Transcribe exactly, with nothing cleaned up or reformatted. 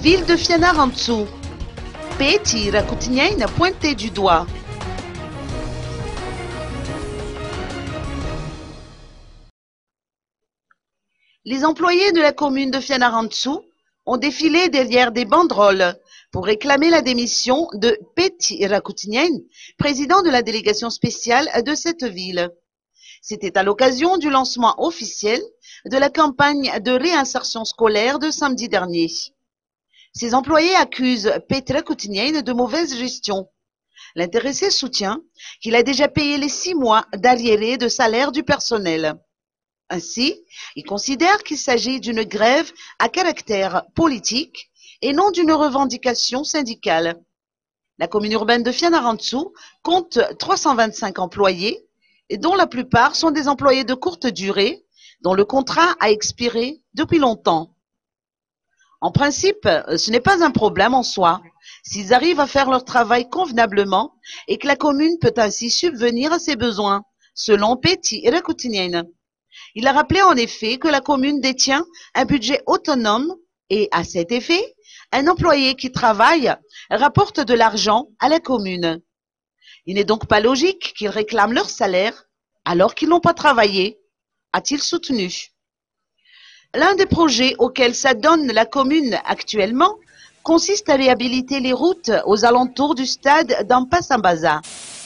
Ville de Fianarantsoa. Peti Rakoutinien pointé du doigt. Les employés de la commune de Fianarantsoa ont défilé derrière des banderoles pour réclamer la démission de Peti Rakoutinien, président de la délégation spéciale de cette ville. C'était à l'occasion du lancement officiel de la campagne de réinsertion scolaire de samedi dernier. Ces employés accusent Peti Rakoutinien de mauvaise gestion. L'intéressé soutient qu'il a déjà payé les six mois d'arriérés de salaire du personnel. Ainsi, il considère qu'il s'agit d'une grève à caractère politique et non d'une revendication syndicale. La commune urbaine de Fianarantsoa compte trois cent vingt-cinq employés, dont la plupart sont des employés de courte durée, dont le contrat a expiré depuis longtemps. En principe, ce n'est pas un problème en soi, s'ils arrivent à faire leur travail convenablement et que la commune peut ainsi subvenir à ses besoins, selon Peti Rakoutinien. Il a rappelé en effet que la commune détient un budget autonome et, à cet effet, un employé qui travaille rapporte de l'argent à la commune. Il n'est donc pas logique qu'ils réclament leur salaire alors qu'ils n'ont pas travaillé, a-t-il soutenu. L'un des projets auxquels s'adonne la commune actuellement consiste à réhabiliter les routes aux alentours du stade d'Ampassambaza.